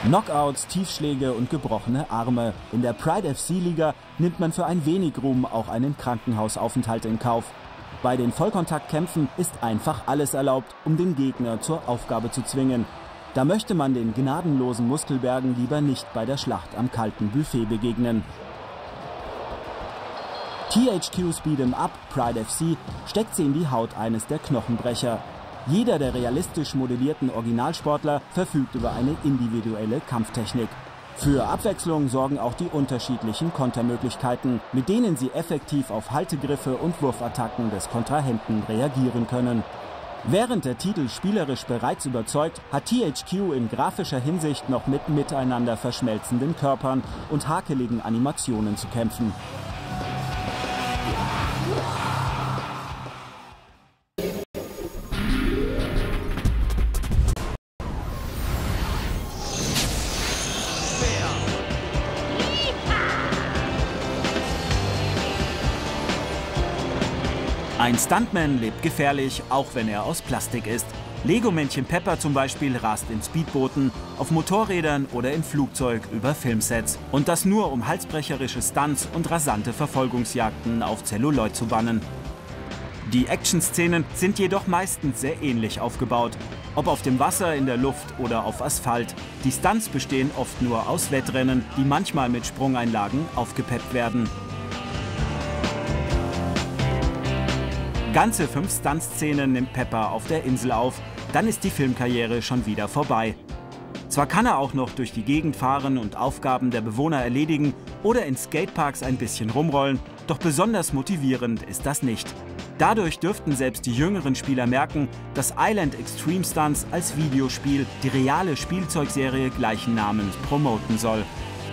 Knockouts, Tiefschläge und gebrochene Arme. In der Pride FC-Liga nimmt man für ein wenig Ruhm auch einen Krankenhausaufenthalt in Kauf. Bei den Vollkontaktkämpfen ist einfach alles erlaubt, um den Gegner zur Aufgabe zu zwingen. Da möchte man den gnadenlosen Muskelbergen lieber nicht bei der Schlacht am kalten Buffet begegnen. THQ's Beat'em Up, Pride FC, steckt sie in die Haut eines der Knochenbrecher. Jeder der realistisch modellierten Originalsportler verfügt über eine individuelle Kampftechnik. Für Abwechslung sorgen auch die unterschiedlichen Kontermöglichkeiten, mit denen sie effektiv auf Haltegriffe und Wurfattacken des Kontrahenten reagieren können. Während der Titel spielerisch bereits überzeugt, hat THQ in grafischer Hinsicht noch mit miteinander verschmelzenden Körpern und hakeligen Animationen zu kämpfen. Ein Stuntman lebt gefährlich, auch wenn er aus Plastik ist. Lego-Männchen Pepper zum Beispiel rast in Speedbooten, auf Motorrädern oder im Flugzeug über Filmsets. Und das nur, um halsbrecherische Stunts und rasante Verfolgungsjagden auf Zelluloid zu bannen. Die Action-Szenen sind jedoch meistens sehr ähnlich aufgebaut. Ob auf dem Wasser, in der Luft oder auf Asphalt. Die Stunts bestehen oft nur aus Wettrennen, die manchmal mit Sprungeinlagen aufgepeppt werden. Ganze 5 Stuntszenen nimmt Pepper auf der Insel auf, dann ist die Filmkarriere schon wieder vorbei. Zwar kann er auch noch durch die Gegend fahren und Aufgaben der Bewohner erledigen oder in Skateparks ein bisschen rumrollen, doch besonders motivierend ist das nicht. Dadurch dürften selbst die jüngeren Spieler merken, dass Island Extreme Stunts als Videospiel die reale Spielzeugserie gleichen Namens promoten soll.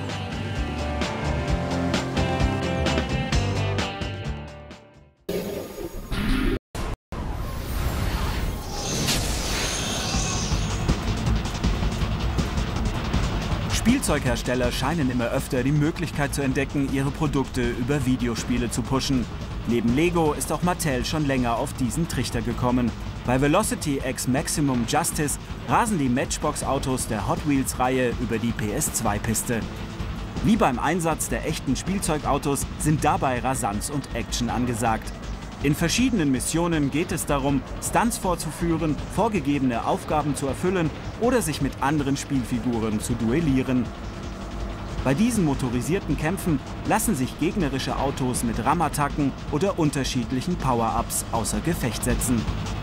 Spielzeughersteller scheinen immer öfter die Möglichkeit zu entdecken, ihre Produkte über Videospiele zu pushen. Neben Lego ist auch Mattel schon länger auf diesen Trichter gekommen. Bei Velocity X Maximum Justice rasen die Matchbox-Autos der Hot Wheels-Reihe über die PS2-Piste. Wie beim Einsatz der echten Spielzeugautos sind dabei Rasanz und Action angesagt. In verschiedenen Missionen geht es darum, Stunts vorzuführen, vorgegebene Aufgaben zu erfüllen oder sich mit anderen Spielfiguren zu duellieren. Bei diesen motorisierten Kämpfen lassen sich gegnerische Autos mit Rammattacken oder unterschiedlichen Power-Ups außer Gefecht setzen.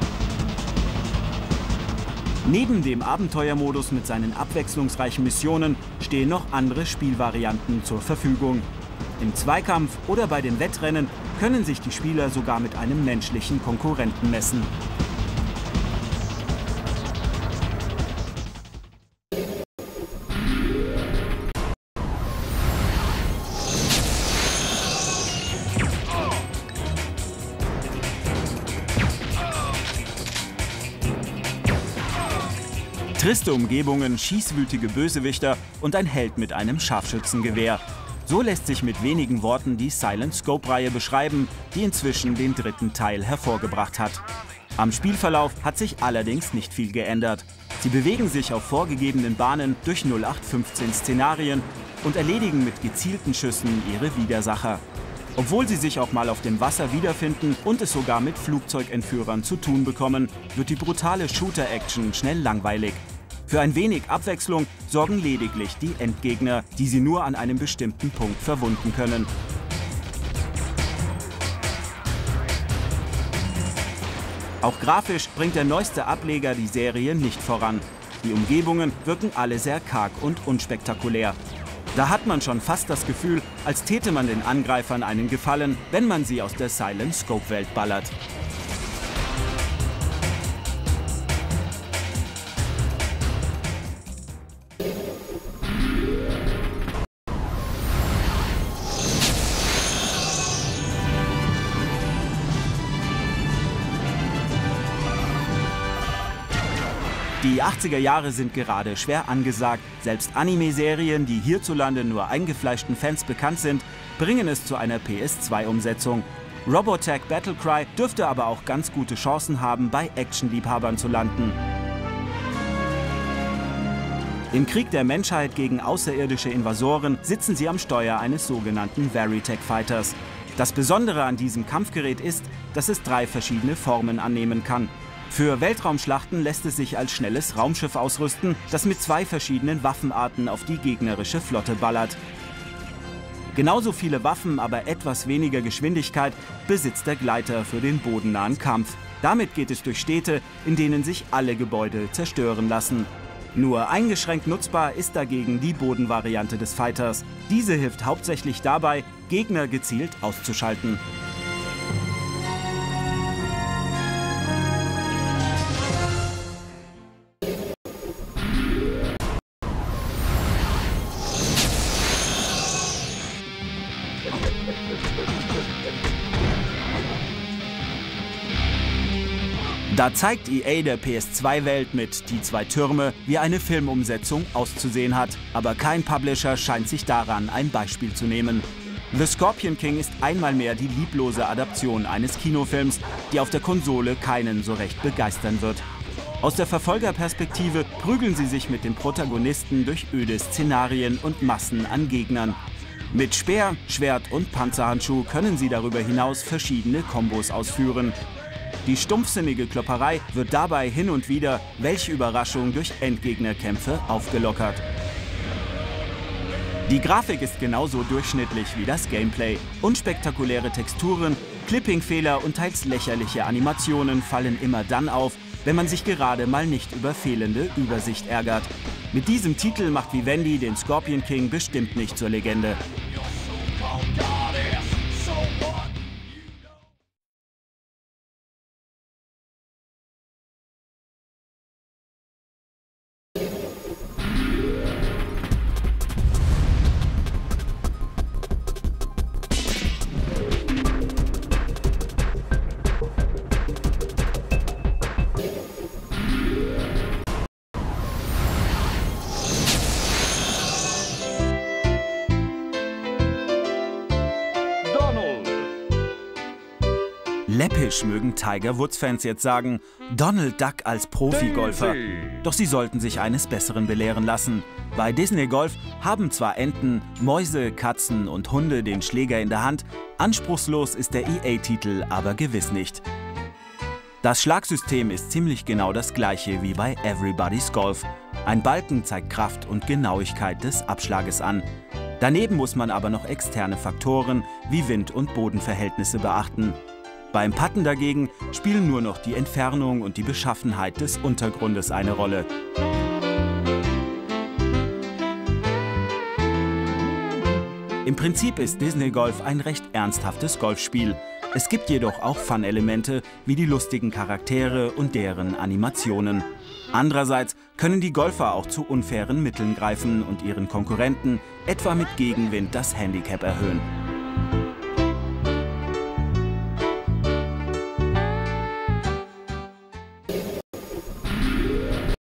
Neben dem Abenteuermodus mit seinen abwechslungsreichen Missionen stehen noch andere Spielvarianten zur Verfügung. Im Zweikampf oder bei den Wettrennen können sich die Spieler sogar mit einem menschlichen Konkurrenten messen. Triste Umgebungen, schießwütige Bösewichter und ein Held mit einem Scharfschützengewehr. So lässt sich mit wenigen Worten die Silent Scope-Reihe beschreiben, die inzwischen den 3. Teil hervorgebracht hat. Am Spielverlauf hat sich allerdings nicht viel geändert. Sie bewegen sich auf vorgegebenen Bahnen durch 0815-Szenarien und erledigen mit gezielten Schüssen ihre Widersacher. Obwohl sie sich auch mal auf dem Wasser wiederfinden und es sogar mit Flugzeugentführern zu tun bekommen, wird die brutale Shooter-Action schnell langweilig. Für ein wenig Abwechslung sorgen lediglich die Endgegner, die sie nur an einem bestimmten Punkt verwunden können. Auch grafisch bringt der neueste Ableger die Serie nicht voran. Die Umgebungen wirken alle sehr karg und unspektakulär. Da hat man schon fast das Gefühl, als täte man den Angreifern einen Gefallen, wenn man sie aus der Silent Scope-Welt ballert. Die 80er Jahre sind gerade schwer angesagt. Selbst Anime-Serien, die hierzulande nur eingefleischten Fans bekannt sind, bringen es zu einer PS2-Umsetzung. Robotech Battlecry dürfte aber auch ganz gute Chancen haben, bei Actionliebhabern zu landen. Im Krieg der Menschheit gegen außerirdische Invasoren sitzen sie am Steuer eines sogenannten Veritech Fighters. Das Besondere an diesem Kampfgerät ist, dass es 3 verschiedene Formen annehmen kann. Für Weltraumschlachten lässt es sich als schnelles Raumschiff ausrüsten, das mit 2 verschiedenen Waffenarten auf die gegnerische Flotte ballert. Genauso viele Waffen, aber etwas weniger Geschwindigkeit besitzt der Gleiter für den bodennahen Kampf. Damit geht es durch Städte, in denen sich alle Gebäude zerstören lassen. Nur eingeschränkt nutzbar ist dagegen die Bodenvariante des Fighters. Diese hilft hauptsächlich dabei, Gegner gezielt auszuschalten. Da zeigt EA der PS2-Welt mit Die 2 Türme, wie eine Filmumsetzung auszusehen hat. Aber kein Publisher scheint sich daran ein Beispiel zu nehmen. The Scorpion King ist einmal mehr die lieblose Adaption eines Kinofilms, die auf der Konsole keinen so recht begeistern wird. Aus der Verfolgerperspektive prügeln sie sich mit den Protagonisten durch öde Szenarien und Massen an Gegnern. Mit Speer, Schwert und Panzerhandschuh können sie darüber hinaus verschiedene Kombos ausführen. Die stumpfsinnige Klopperei wird dabei hin und wieder, welche Überraschung, durch Endgegnerkämpfe aufgelockert. Die Grafik ist genauso durchschnittlich wie das Gameplay. Unspektakuläre Texturen, Clipping-Fehler und teils lächerliche Animationen fallen immer dann auf, wenn man sich gerade mal nicht über fehlende Übersicht ärgert. Mit diesem Titel macht Vivendi den Scorpion King bestimmt nicht zur Legende. Läppisch mögen Tiger Woods-Fans jetzt sagen, Donald Duck als Profi-Golfer. Doch sie sollten sich eines Besseren belehren lassen. Bei Disney Golf haben zwar Enten, Mäuse, Katzen und Hunde den Schläger in der Hand, anspruchslos ist der EA-Titel aber gewiss nicht. Das Schlagsystem ist ziemlich genau das gleiche wie bei Everybody's Golf. Ein Balken zeigt Kraft und Genauigkeit des Abschlages an. Daneben muss man aber noch externe Faktoren wie Wind- und Bodenverhältnisse beachten. Beim Putten dagegen spielen nur noch die Entfernung und die Beschaffenheit des Untergrundes eine Rolle. Im Prinzip ist Disney Golf ein recht ernsthaftes Golfspiel. Es gibt jedoch auch Fun-Elemente wie die lustigen Charaktere und deren Animationen. Andererseits können die Golfer auch zu unfairen Mitteln greifen und ihren Konkurrenten etwa mit Gegenwind das Handicap erhöhen.